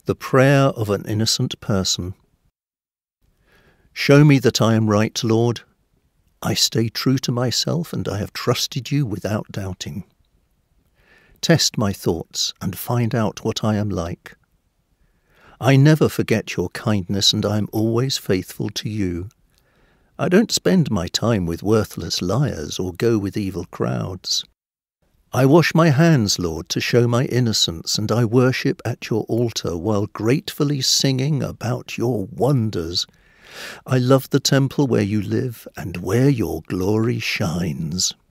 The prayer of an innocent person. Show me that I am right, Lord. I stay true to myself, and I have trusted you without doubting. Test my thoughts and find out what I am like. I never forget your kindness, and I am always faithful to you. I don't spend my time with worthless liars or go with evil crowds. I wash my hands, Lord, to show my innocence, and I worship at your altar while gratefully singing about your wonders. I love the temple where you live and where your glory shines.